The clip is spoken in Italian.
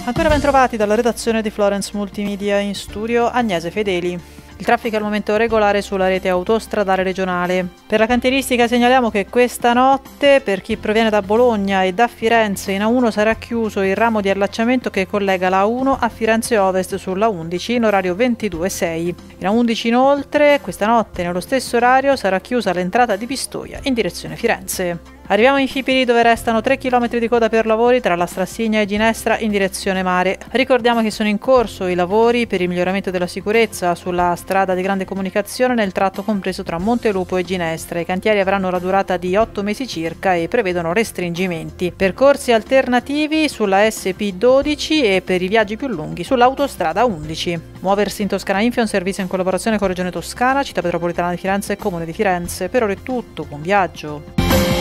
Ancora ben trovati dalla redazione di Florence Multimedia, in studio Agnese Fedeli. Il traffico è al momento regolare sulla rete autostradale regionale. Per la cantieristica segnaliamo che questa notte per chi proviene da Bologna e da Firenze in A1 sarà chiuso il ramo di allacciamento che collega la A1 a Firenze Ovest sulla 11 in orario 22:06. In A11 inoltre questa notte nello stesso orario sarà chiusa l'entrata di Pistoia in direzione Firenze. Arriviamo in Fipili dove restano 3 km di coda per lavori tra la Strassigna e Ginestra in direzione mare. Ricordiamo che sono in corso i lavori per il miglioramento della sicurezza sulla strada di grande comunicazione nel tratto compreso tra Montelupo e Ginestra. I cantieri avranno la durata di 8 mesi circa e prevedono restringimenti. Percorsi alternativi sulla SP12 e per i viaggi più lunghi sull'autostrada 11. Muoversi in Toscana Infi è un servizio in collaborazione con Regione Toscana, Città Metropolitana di Firenze e Comune di Firenze. Per ora è tutto, buon viaggio!